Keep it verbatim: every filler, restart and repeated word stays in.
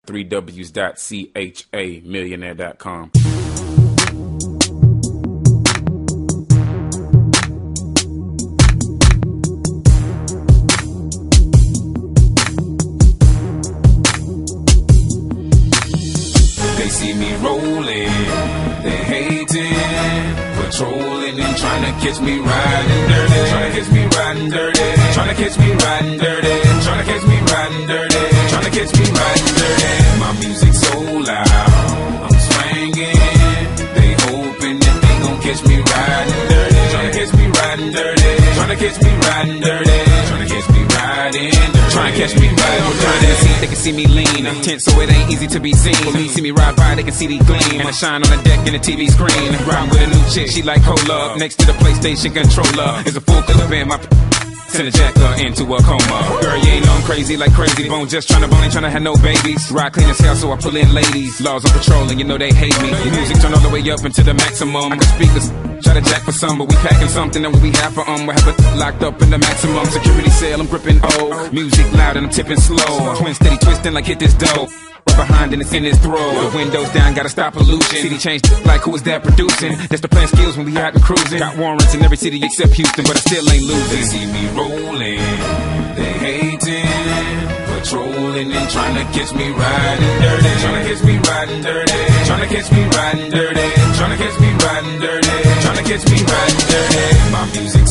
three W's dot C H A millionaire dot com. They see me rolling, they hating, patrolling and trying to catch me riding dirty, trying to catch me riding dirty, trying to catch me riding dirty, trying to catch me riding dirty, trying to catch me riding dirty. My music's so loud, I'm swinging, they hoping that they gon' catch me riding dirty, trying to catch me riding dirty, trying to catch me riding dirty, trying to catch me riding dirty. Try and catch me riding dirty. They can see me lean, I'm tense, so it ain't easy to be seen. When me see me ride by, they can see the gleam, and I shine on the deck in the T V screen. Riding with a new chick, she like cola. Next to the PlayStation controller is a full clip in my. Send a jacker into a coma. Girl, you ain't know I'm crazy like Crazy Bone. Just tryna bone, ain't tryna have no babies. Ride clean as hell, so I pull in ladies. Laws on patrol, and you know they hate me. The music turn all the way up into the maximum. I can speak this, try to jack for some, but we packing something that we have for um. We have it locked up in the maximum security cell. I'm gripping O. Music loud and I'm tipping slow. Twin steady twisting like hit this dough. Right behind and it's in his throat. The windows down, gotta stop pollution. City changed like who is that producing? That's the plan skills when we out and cruising. Got warrants in every city except Houston, but I still ain't losing. They see me rolling, they hating, patrolling and trying to catch me riding dirty, trying to catch me riding dirty, trying to catch me riding dirty, trying to catch me riding dirty, trying to catch me riding dirty. My music